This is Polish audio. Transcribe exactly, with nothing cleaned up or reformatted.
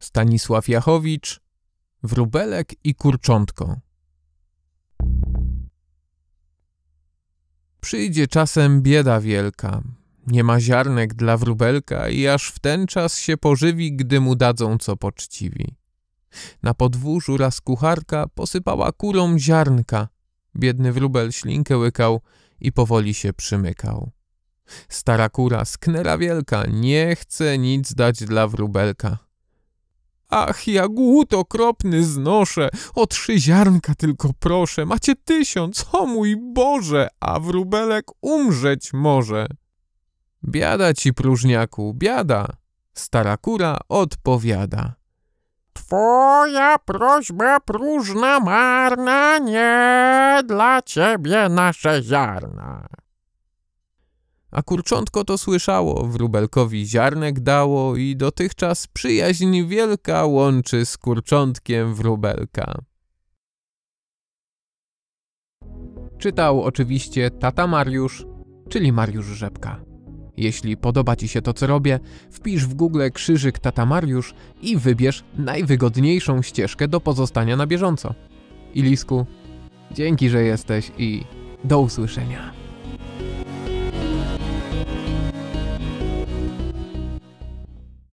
Stanisław Jachowicz, Wróbelek i kurczątko. Przyjdzie czasem bieda wielka, nie ma ziarnek dla wróbelka i aż w ten czas się pożywi, gdy mu dadzą co poczciwi. Na podwórzu raz kucharka posypała kurom ziarnka. Biedny wróbel ślinkę łykał i powoli się przymykał. Stara kura, sknera wielka, nie chce nic dać dla wróbelka. Ach, ja głód okropny znoszę, o trzy ziarnka tylko proszę, macie tysiąc, o mój Boże, a wróbelek umrzeć może. Biada ci, próżniaku, biada, stara kura odpowiada. Twoja prośba próżna, marna, nie dla ciebie nasze ziarna. A kurczątko to słyszało, wróbelkowi ziarnek dało i dotychczas przyjaźń wielka łączy z kurczątkiem wróbelka. Czytał oczywiście tata Mariusz, czyli Mariusz Rzepka. Jeśli podoba ci się to, co robię, wpisz w Google krzyżyk tata Mariusz i wybierz najwygodniejszą ścieżkę do pozostania na bieżąco. Ilisku, dzięki, że jesteś i do usłyszenia.